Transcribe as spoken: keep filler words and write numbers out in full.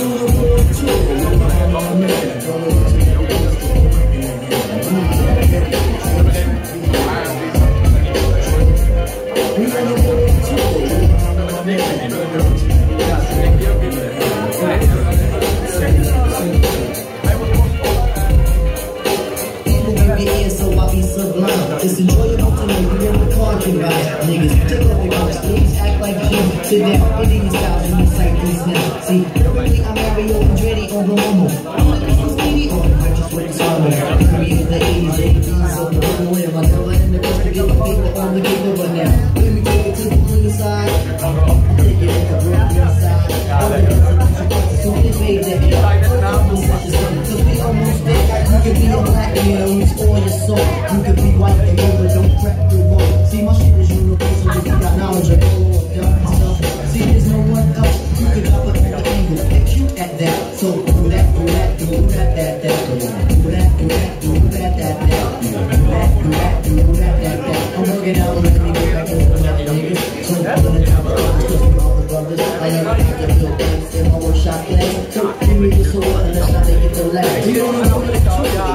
It's enjoyable to know you in the parking lot. Niggas, take off your cups, please act like you. Sit down, it ain't styles, and you sight these now. See, currently I'm Mario Andretti on the Romo. I'm looking for Stevie on the purchase with the summer. Created the eighties, eighties, on the runway. My never in the rest to get the paper on the paper, but now let me take it to the clean side. Take it in the broken side. All the guys so they made that. Cause we almost there. You can be a black man, it's all your soul. You can be white and yellow, don't crack the road. See, my shit is universal, if you got knowledge of all of that stuff. See, there's no one else. You can drop it at the angle and shoot at that. So do that, do that, do that, that, that. Do that, do that, do that, that, that. Do that, do that, do that, that, that. I'm working out, let me get back into the niggas. So I'm gonna tell the brothers, cause we all the brothers. I never have to build things in my workshop place. So give me this or what, and let's not make it the last. We don't know what it's